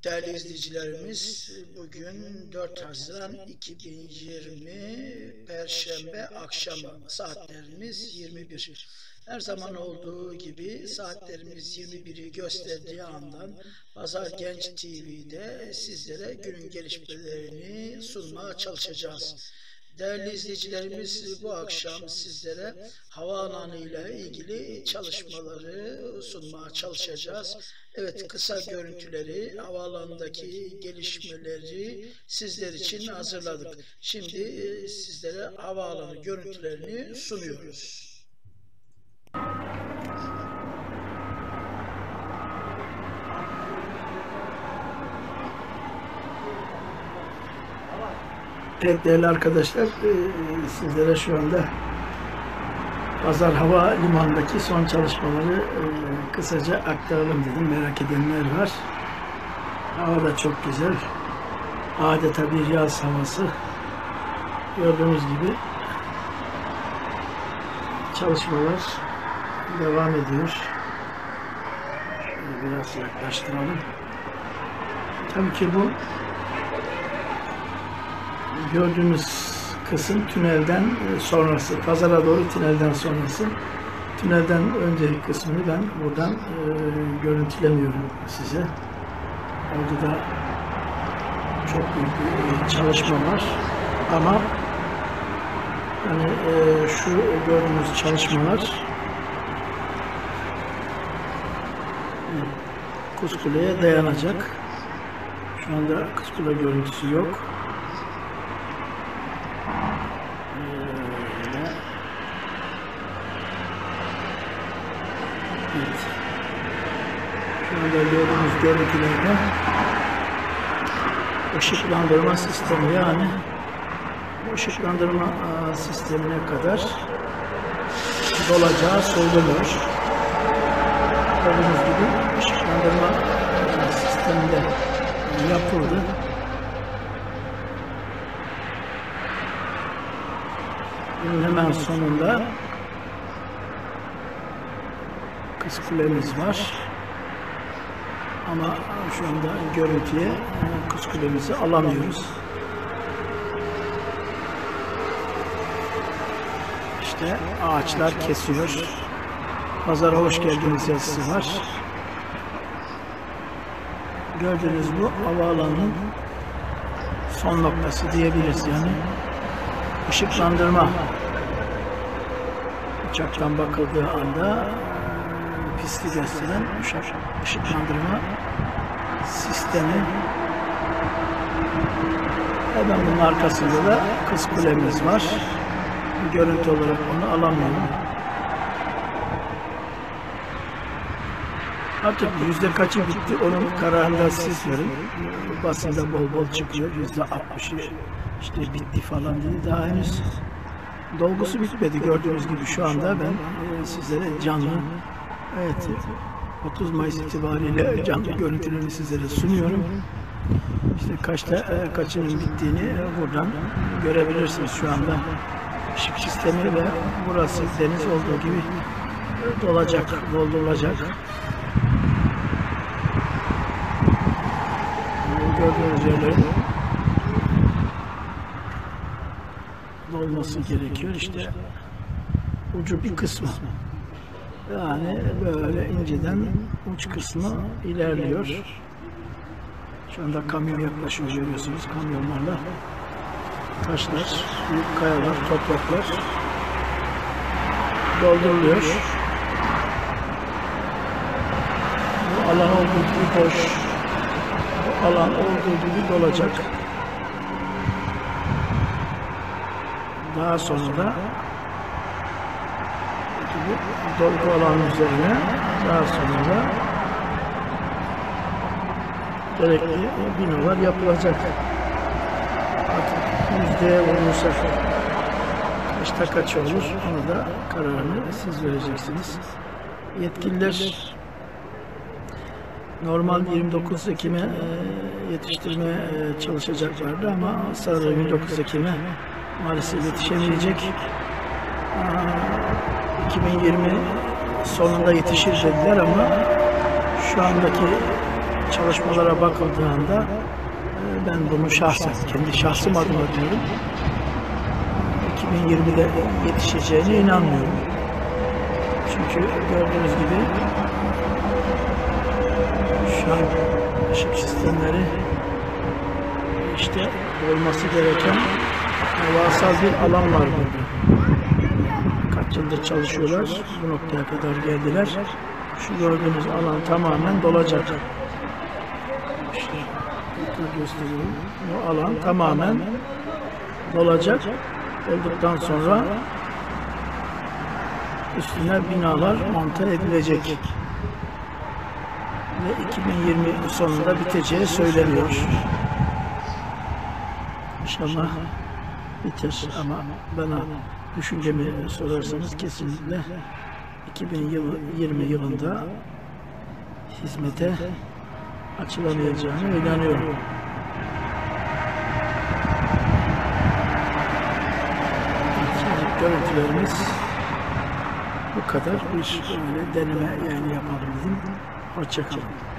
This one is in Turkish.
Değerli izleyicilerimiz, bugün 4 Haziran 2020 Perşembe akşamı, saatlerimiz 21. Her zaman olduğu gibi saatlerimiz 21'i gösterdiği andan Pazar Genç TV'de sizlere günün gelişmelerini sunmaya çalışacağız. Değerli izleyicilerimiz, bu akşam sizlere havaalanı ile ilgili çalışmaları sunmaya çalışacağız. Evet, kısa görüntüleri, havaalanındaki gelişmeleri sizler için hazırladık. Şimdi sizlere havaalanı görüntülerini sunuyoruz. Evet değerli arkadaşlar, sizlere şu anda Pazar Hava Limanı'ndaki son çalışmaları kısaca aktaralım dedim. Merak edenler var. Hava da çok güzel. Adeta bir yaz havası. Gördüğünüz gibi çalışmalar devam ediyor. Şöyle biraz yaklaştıralım. Tabii ki bu gördüğünüz kısım tünelden sonrası, pazara doğru tünelden sonrası. Tünelden önceki kısmını ben buradan görüntülemiyorum size. Orada da çok büyük bir çalışma var. Ama hani şu gördüğünüz çalışmalar Kuzkule'ye dayanacak. Şu anda Kuzkule görüntüsü yok. Evet. Şu anda gördüğünüz görüntülerde ışıklandırma sistemi, yani ışıklandırma sistemine kadar dolacağı söyleniyor. Gördüğünüz gibi ışıklandırma sisteminde yapıldı. Bunun hemen sonunda Kuzkulemiz var. Ama şu anda görüntüye Kuzkulemizi alamıyoruz. İşte ağaçlar kesiyor. Pazara hoş geldiniz yazısı var. Gördüğünüz bu havaalanının son noktası diyebiliriz yani. Işıklandırma. Uçaktan bakıldığı anda pisti gösteren ışıklandırma sistemi. Hemen bunun arkasında da Kuzkulemiz var. Görüntü olarak onu alamıyorum. Artık yüzde kaçı bitti, onun kararında siz verin. Basında bol bol çıkıyor. %60'ı işte bitti falan dedi. Daha henüz dolgusu bitmedi. Gördüğünüz gibi şu anda ben sizlere canlı, evet, 30 Mayıs itibariyle canlı görüntülerini sizlere sunuyorum. İşte kaçının bittiğini buradan görebilirsiniz şu anda. Işık sistemi ve burası deniz olduğu gibi dolacak, doldurulacak. Gördüğünüz yerlerin dolması gerekiyor. İşte ucu bir kısmı. Yani böyle inceden uç kısmı ilerliyor. Şu anda kamyon yaklaşıyor, görüyorsunuz. Kamyonlarla taşlar, büyük kayalar, topraklar dolduruluyor. Bu alan olduğu gibi boş. Bu alan olduğu gibi dolacak. Daha sonra da dolgu alanı üzerine daha sonra da gerekli binalar yapılacak. Artık yüzdeye vurursa kaçta kaç olur, onu da kararını siz vereceksiniz. Yetkililer normal 29 Ekim'e yetiştirmeye çalışacaklardı ama sanırım 29 Ekim'e maalesef yetişemeyecek. 2020 sonunda yetişir dediler ama şu andaki çalışmalara bakıldığında ben bunu şahsen, kendi şahsım adıma diyorum, 2020'de yetişeceğine inanmıyorum. Çünkü gördüğünüz gibi şu an ışık sistemleri işte olması gereken devasal bir alan var burada. Kaç yıldır çalışıyorlar, bu noktaya kadar geldiler. Şu gördüğünüz alan tamamen dolacak. İşte gösteriyorum. Bu alan tamamen dolacak. Olduktan sonra üstüne binalar monte edilecek. Ve 2020 sonunda biteceği söyleniyor. İnşallah biter ama bana düşüncemi sorarsanız kesinlikle 2020 yılında hizmete açılamayacağını inanıyorum. Görüntülerimiz bu kadar. Bir böyle deneme yayını yapalım dedim. Hoşça kalın.